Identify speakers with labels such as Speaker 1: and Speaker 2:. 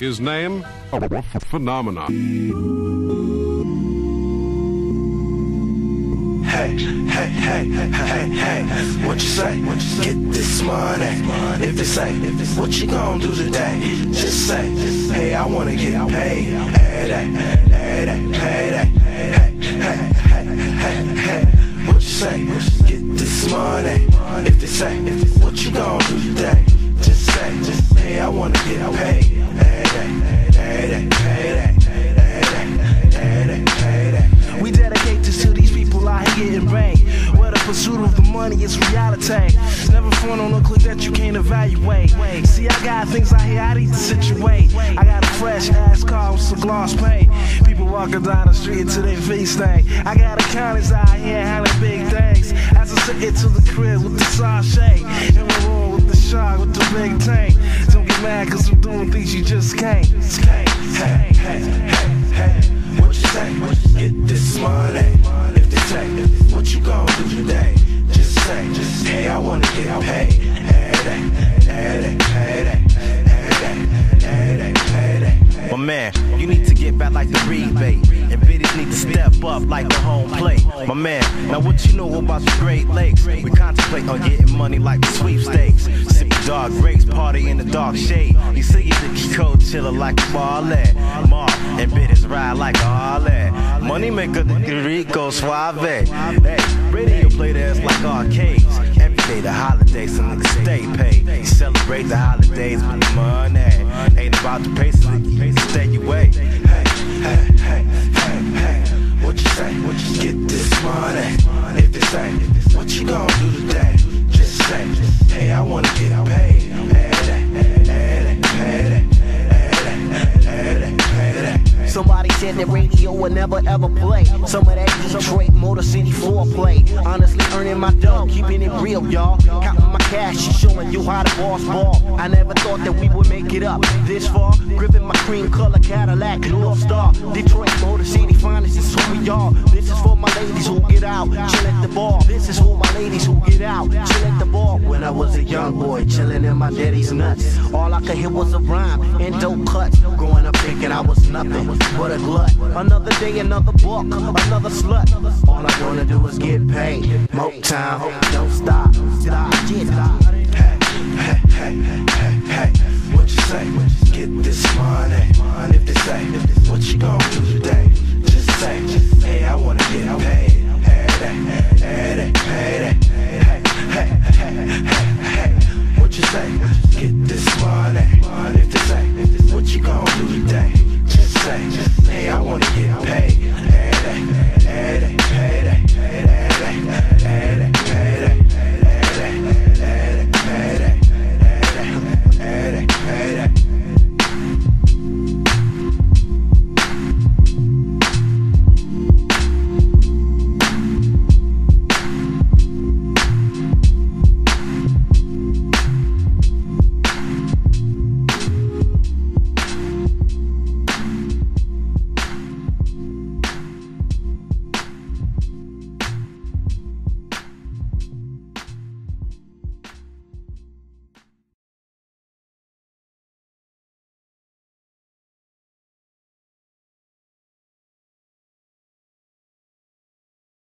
Speaker 1: His name? Phenomenon.
Speaker 2: Hey, hey, hey, hey, hey, what you say? Get this money. If they say, what you gonna do today? Just say, hey, I wanna get paid. Hey, hey, hey, hey, hey, hey, hey, hey, what you say? Get this money. If they say, what you gonna do today? Just say, hey, I wanna get paid. Hey, hey, hey, hey, hey, hey.
Speaker 3: We dedicate this to these people out here getting paid. Where the pursuit of the money is reality. It's never fun on a click that you can't evaluate. See, I got things out here I need to situate. I got a fresh ass car with some gloss paint. People walking down the street until they face thing. I got accountants out here handling big things. As I sit into the crib with the sachet, and we're all with the shark with the big tank. Don't get mad cause I'm doing things you just can't.
Speaker 2: Hey, hey, hey, hey, what you say? Get this money. If they say, what you gonna do today? Just say, hey, I wanna get paid. Hey, hey, hey, hey, hey, hey.
Speaker 4: My man, you need to get back like the rebate, and biddies need to step up like the home plate. My man, now what you know about the Great Lakes? We contemplate on getting money like the sweepstakes. Sipping dark grapes, party in the dark shade. You see you the cold chiller like a ballet. Mar and biddies ride like a Harley. Money maker, the Rico Suave. Hey, radio play that's like arcades. Every day the holidays, some niggas stay paid. You celebrate the holidays with the money. Ain't about the pace, stay away.
Speaker 2: Hey, hey, hey, hey, hey, what you say? Get this money. If they say, what you gonna do today? Just say, hey, I wanna get paid. Hey, hey, hey, hey, hey.
Speaker 5: Somebody said that radio would never ever play some of that Detroit Motor City foreplay. Honestly earning my dough, keeping it real, y'all. Counting my cash, showing you how the boss ball. I never thought that we would make it up this far. Gripping my cream color Cadillac, North Star. Detroit Motor City finest, this is who we are. This is for my ladies who get out, chill at the bar. This is for my ladies who get out, chill at the bar. When I was a young boy, chilling in my daddy's nuts, all I could hear was a rhyme and dope cuts. Growing up thinking I was nothing but a glut. Another day, another book, another slut. All I wanna do is get paid. More time, don't stop.